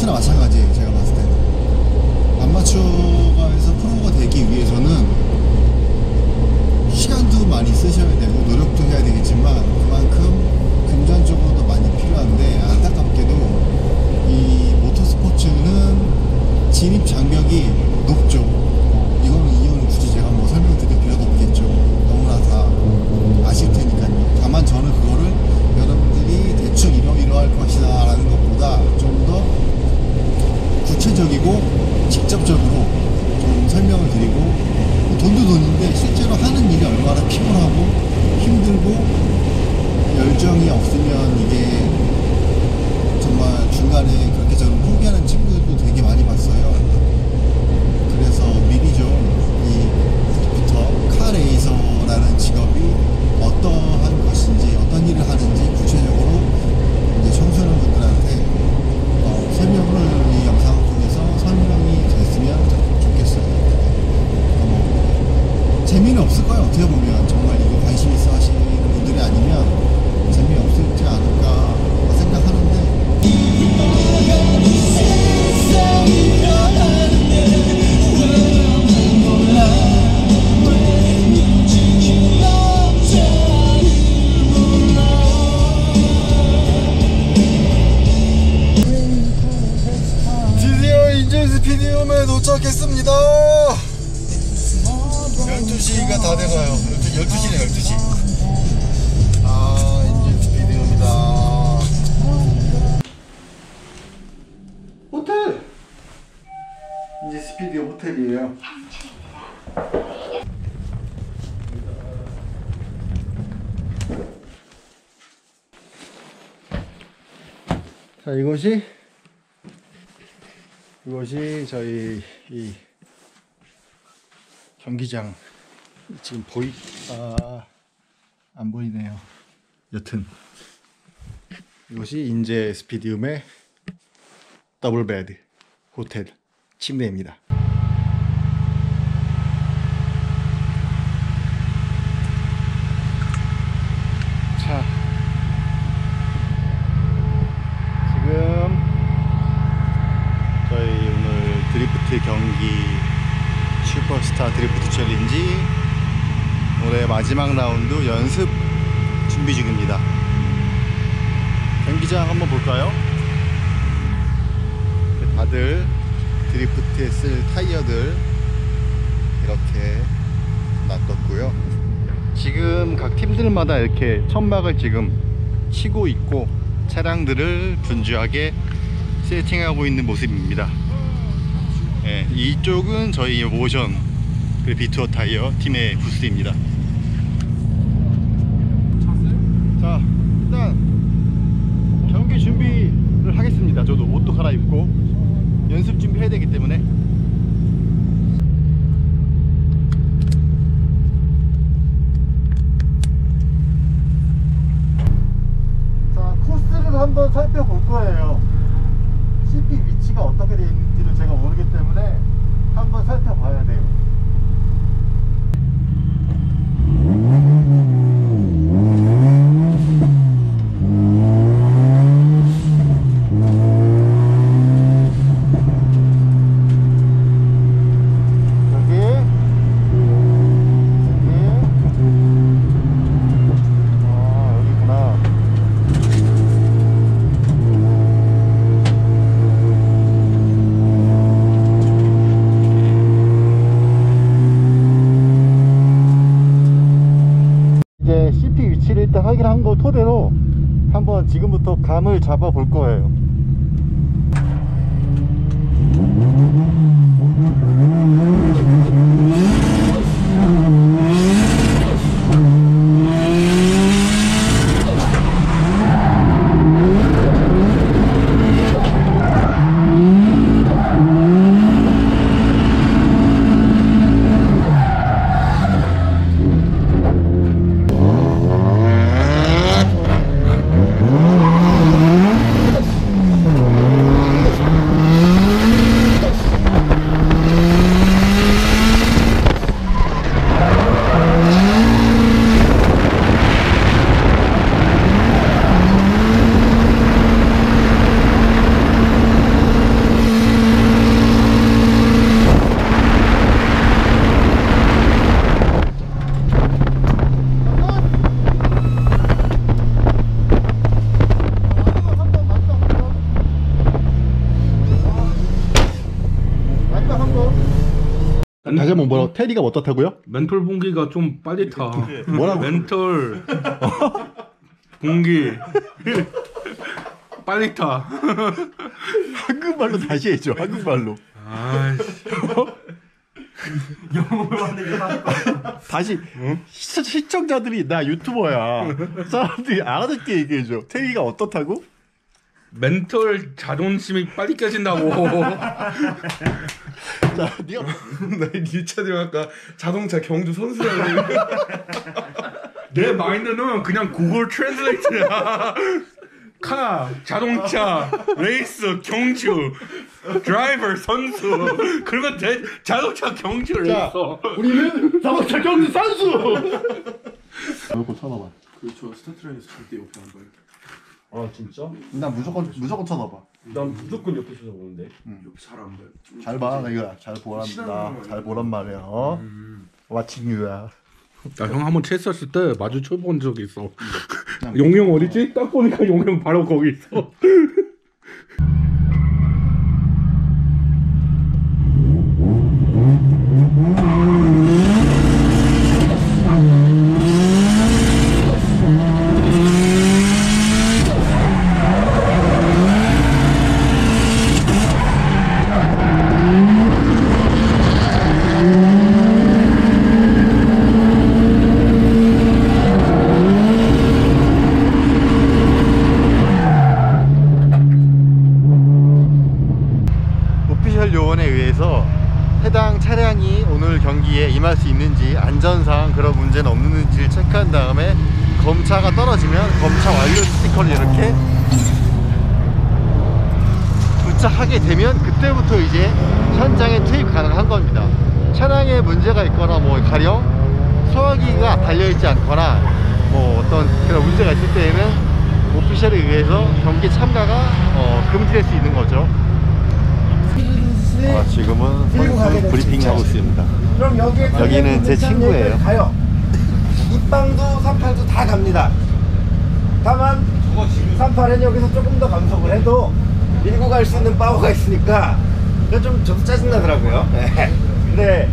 아무것이나 마찬가지예요. 제가 봤을 때는 아마추어에서 프로가 되기 위해서는 시간도 많이 쓰셔야 되고 노력도 해야 되겠지만 그만큼 금전적으로도 많이 필요한데, 안타깝게도 이 모터스포츠는 진입 장벽이 높죠. 이거는 굳이 제가 뭐 설명드릴 필요도 없겠죠. 너무나 다 아실 테니까요. 다만 저는 그거를 여러분들이 대충 이러할 것이다 라는 것보다 좀 더 구체적이고 직접적으로 좀 설명을 드리고, 돈도 돈인데 실제로 하는 일이 얼마나 피곤하고 힘들고 열정이 없으면 이게 정말 중간에 그렇게 저는 포기하는 친구들도 되게 많이 봤어요. 그래서 미리 좀 이부터 카레이서라는 직업이 어떠한 것인지, 어떤 일을 하는지 구체적으로 이제 청소년분들한테 설명을 이 영상을 통해서 설명이 됐으면 좋겠어요. 재미는 없을 거예요. 어떻게 보면 정말 이거 관심 있어 하시는 분들이 아니면 재미없지 않을까 생각하는데, 드디어 인제 스피디움에 도착했습니다. 12시가 다 돼가요. 12시네 12시. 인제 스피디움이다. 호텔! 인제 스피디움 호텔이에요. 자, 이것이 저희 이 경기장. 지금 안 보이네요. 여튼 이것이 인제 스피디움의 더블 베드 호텔 침대입니다. 자, 지금 저희 오늘 드리프트 경기 슈퍼스타 드리프트 챌린지 올해 마지막 라운드 연습 준비 중입니다. 경기장 한번 볼까요? 다들 드리프트에 쓸 타이어들 이렇게 놔뒀고요. 지금 각 팀들마다 이렇게 천막을 지금 치고 있고 차량들을 분주하게 세팅하고 있는 모습입니다. 네, 이쪽은 저희 모션 비투어 타이어 팀의 부스입니다. 자, 일단 경기 준비를 하겠습니다. 저도 옷도 갈아입고 연습 준비해야 되기 때문에. 자, 코스를 한번 살펴볼 거예요. CP 위치가 어떻게 되어 있는지를 제가 모르기 때문에 한번 살펴봐야 돼요. 일단 확인한 거 토대로 한번 지금부터 감을 잡아 볼 거예요. 다시 한번 뭐라고? 테리가 어떻다고요? 멘톨 분기가 좀 빨리 타. 뭐라고? 멘톨 분기 빨리 타. 한국말로 다시 해줘. 한국말로. 아이씨. 영어로 하는 게 맞을 것 같아. 다시 시청자들이 나 유튜버야. 사람들이 알아듣게 얘기해줘. 테리가 어떻다고? 멘톨 자존심이 빨리 깨진다고. 자, 네가 나 니차님 아까 자동차 경주 선수라고. 내 마인드는 그냥 구글 트랜슬레이트야. 카, 자동차, 레이스, 경주, 드라이버, 선수. 그리고 자동차 경주 레이서. 우리는 자동차 경주 선수. 이거 쳐다봐. 그저 스타트라인에서 절대 옆에 안 봐요. 아 진짜? 난 무조건 쳐다봐. 난 무조건 옆에서 보는데. 옆에 잘 안 봐요. 잘 봐, 이거 잘 보란다. 잘 보란 말이야. 어? 왓칭유야. 나 형 한번 체스했을 때 마주쳐 본 적이 있어. 용영 어디지? 딱 보니까 용영 바로 거기 있어. 오피셜 요원에 의해서 해당 차량이 오늘 경기에 임할 수 있는지 안전상 그런 문제는 없는지를 체크한 다음에 검차가 떨어지면 검차 완료 스티커를 이렇게 부착하게 되면 그때부터 이제 현장에 투입 가능한 겁니다. 차량에 문제가 있거나 뭐 가령 소화기가 달려있지 않거나 뭐 어떤 그런 문제가 있을 때에는 오피셜에 의해서 경기 참가가 금지될 수 있는 거죠. 지금은 선수 브리핑하고 있습니다. 그럼 여기는 제 친구예요. 가요. 입방도 38도 다 갑니다. 다만 38은 여기서 조금 더 감속을 해도 밀고 갈 수 있는 파워가 있으니까 좀 저도 짜증나더라고요. 근데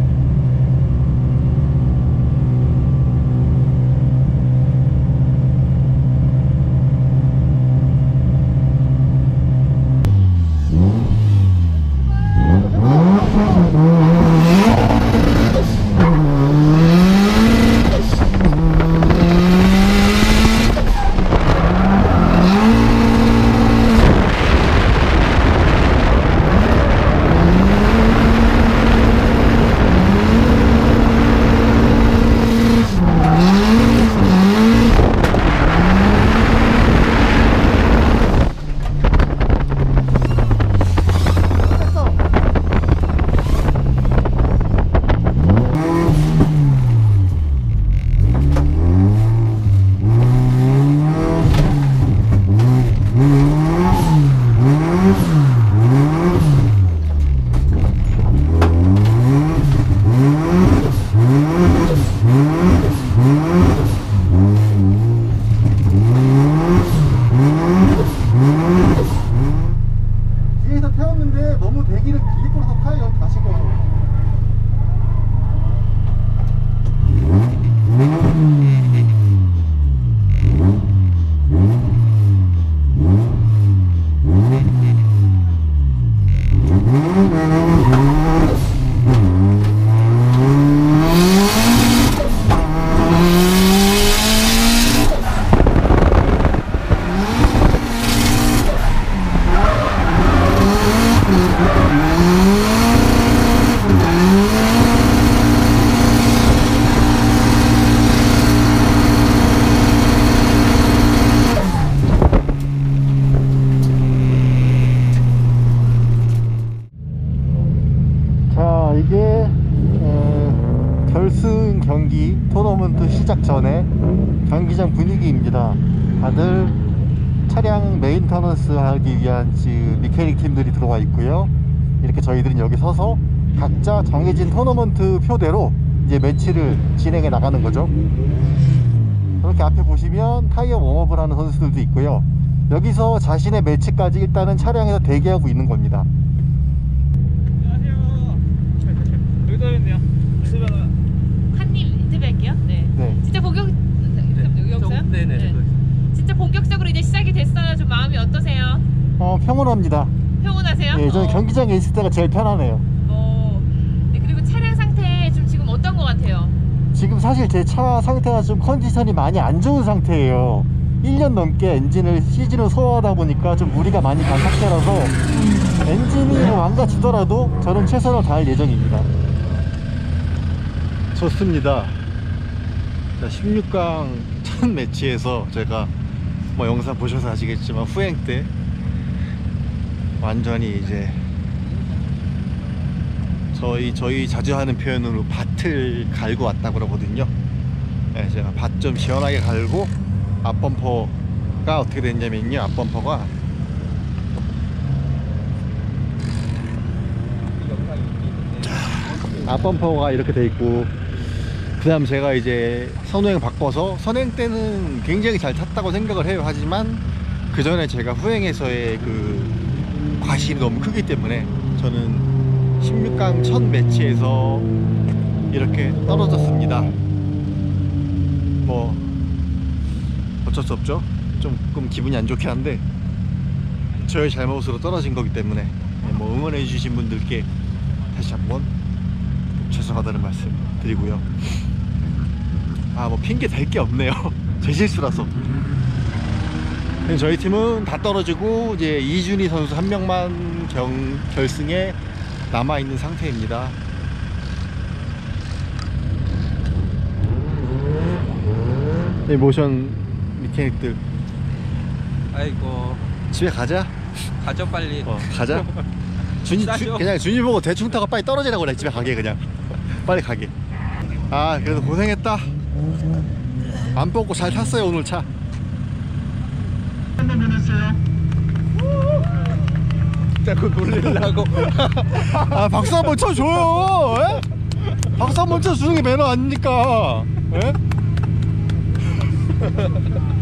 뒤에서 태웠는데 너무 대기를 길게 끌어서 타요. 다시 걸어. 자, 이게 결승 경기 토너먼트 시작 전에 경기장 분위기입니다. 다들 차량 메인터넌스 하기 위한 지금 미케닉 팀들이 들어와 있고요. 이렇게 저희들은 여기 서서 각자 정해진 토너먼트 표대로 이제 매치를 진행해 나가는 거죠. 이렇게 앞에 보시면 타이어 웜업을 하는 선수들도 있고요. 여기서 자신의 매치까지 일단은 차량에서 대기하고 있는 겁니다. 한님 인터뷰할게요. 네. 네. 진짜 여기서요? 네네. 진짜 본격적으로 이제 시작이 됐어요. 좀 마음이 어떠세요? 평온합니다. 평온하세요? 예, 저는 경기장에 있을 때가 제일 편하네요. 네, 그리고 차량 상태 좀 지금 어떤 것 같아요? 지금 사실 제 차 상태가 좀 컨디션이 많이 안 좋은 상태예요. 1년 넘게 엔진을 시즌을 소화하다 보니까 좀 무리가 많이 간 상태라서 엔진이 망가지더라도 저는 최선을 다할 예정입니다. 좋습니다. 자, 16강 첫 매치에서 제가 뭐 영상 보셔서 아시겠지만 후행 때 완전히 이제 저희 자주 하는 표현으로 밭을 갈고 왔다 그러거든요. 네, 제가 밭 좀 시원하게 갈고 앞범퍼가 어떻게 됐냐면요. 앞범퍼가 앞범퍼가 이렇게 돼 있고, 그 다음 제가 이제 선호행 바꿔서 선행 때는 굉장히 잘 탔다고 생각을 해요. 하지만 그 전에 제가 후행에서의 그 과실이 너무 크기 때문에 저는 16강 첫 매치에서 이렇게 떨어졌습니다. 뭐 어쩔 수 없죠. 조금 기분이 안 좋긴 한데 저의 잘못으로 떨어진 거기 때문에 뭐 응원해 주신 분들께 다시 한번 죄송하다는 말씀 드리고요. 뭐 핑계 댈 게 없네요. 제 실수라서. 저희 팀은 다 떨어지고 이제 이준희 선수 한 명만 결승에 남아 있는 상태입니다. 이 모션 미케닉들 아이고 집에 가자. 가죠 빨리. 가자. 그냥 준이 보고 대충 타고 빨리 떨어지라고 그래. 집에 가게 그냥. 빨리 가게. 그래도 고생했다. 안 뽑고 잘 탔어요 오늘 차. 한번 보냈어요. 자꾸 놀리려고. 박수 한번 쳐줘요. 에? 박수 한번 쳐주는 게 매너 아닙니까? 에?